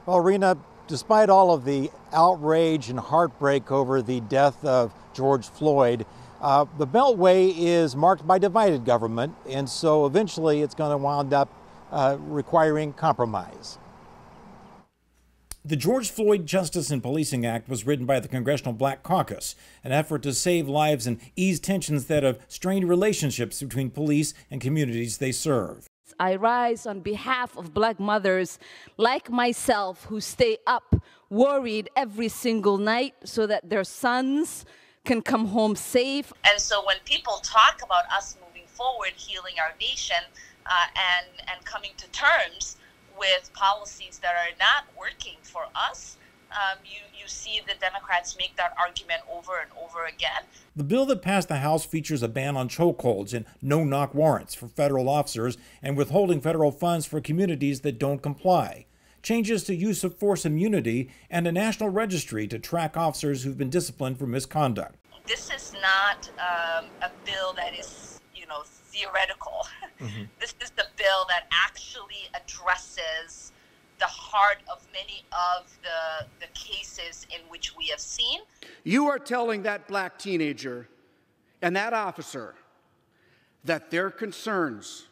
Well, Rena, despite all of the outrage and heartbreak over the death of George Floyd, the Beltway is marked by divided government, and so eventually it's going to wind up requiring compromise. The George Floyd Justice and Policing Act was written by the Congressional Black Caucus, an effort to save lives and ease tensions that have strained relationships between police and communities they serve. I rise on behalf of Black mothers like myself who stay up worried every single night so that their sons can come home safe. And so when people talk about us moving forward, healing our nation, and coming to terms with policies that are not working for us, you see the Democrats make that argument over and over again. The bill that passed the House features a ban on chokeholds and no-knock warrants for federal officers and withholding federal funds for communities that don't comply. Changes to use of force immunity and a national registry to track officers who've been disciplined for misconduct. This is not a bill that is, theoretical. Mm-hmm. This is the bill that actually addresses the heart of many of the cases in which we have seen. You are telling that Black teenager and that officer that their concerns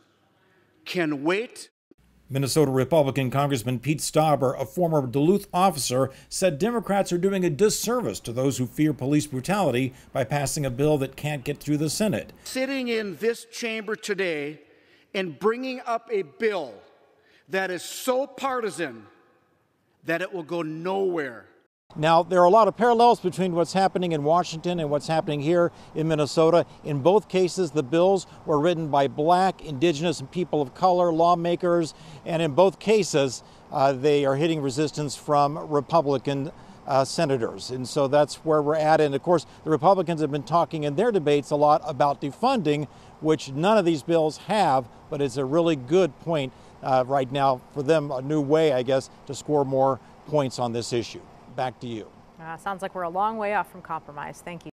can wait. Minnesota Republican Congressman Pete Stauber, a former Duluth officer, said Democrats are doing a disservice to those who fear police brutality by passing a bill that can't get through the Senate. Sitting in this chamber today and bringing up a bill that is so partisan that it will go nowhere. Now, there are a lot of parallels between what's happening in Washington and what's happening here in Minnesota. In both cases, the bills were written by Black, Indigenous, and people of color lawmakers, and in both cases, they are hitting resistance from Republican senators. And so that's where we're at. And of course, the Republicans have been talking in their debates a lot about defunding, which none of these bills have, but it's a really good point right now for them, a new way, I guess, to score more points on this issue. Back to you. Sounds like we're a long way off from compromise. Thank you.